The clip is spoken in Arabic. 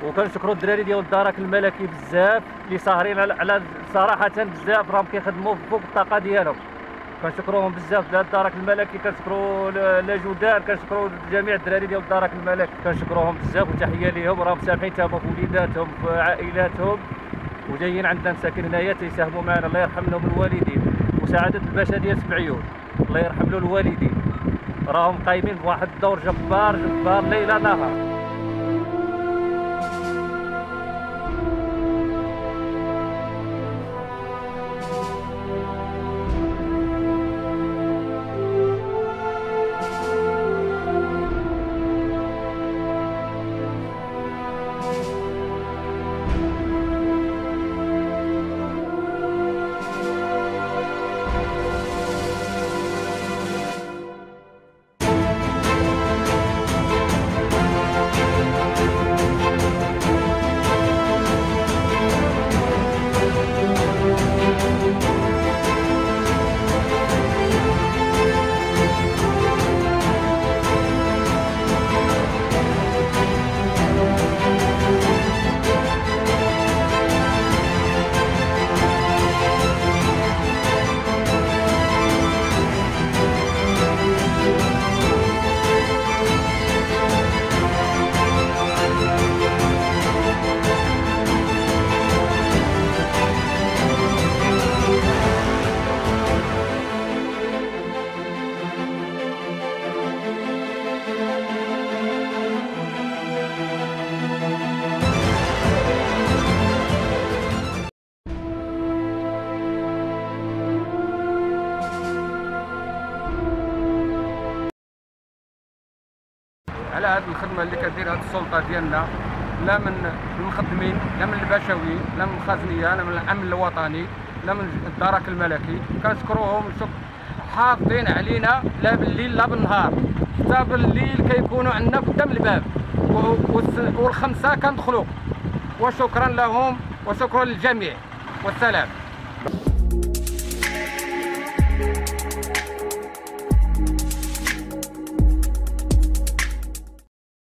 وكنشكروا الدراري ديال الدرك الملكي بزاف اللي ساهرين على صراحه بزاف، راهم كيخدموا فوق الطاقه ديالهم. كنشكروهم بزاف الدرك الملكي، كنشكروا لاجودان، كنشكروا جميع الدراري ديال الدرك الملكي، كنشكروهم بزاف وتحيه ليهم. راهم سامحين تما في وليداتهم في عائلاتهم وجايين عندنا مساكن هنايا تيساهموا معنا. الله يرحم لهم الوالدين. مساعده الباشا ديال سبعيون الله يرحم له الوالدين، راهم قايمين بواحد الدور جبار جبار ليل نهار. على هذه الخدمه اللي كدير هذه السلطه ديالنا، لا من المخدمين، لا من البشوي، لا من الخزنيه، لا من الامن الوطني، لا من الدرك الملكي. كنشكروهم حافظين علينا لا بالليل لا بالنهار، حتى بالليل كيكونوا عندنا قدام الباب والخمسه كندخلوا. وشكرا لهم وشكرا للجميع والسلام.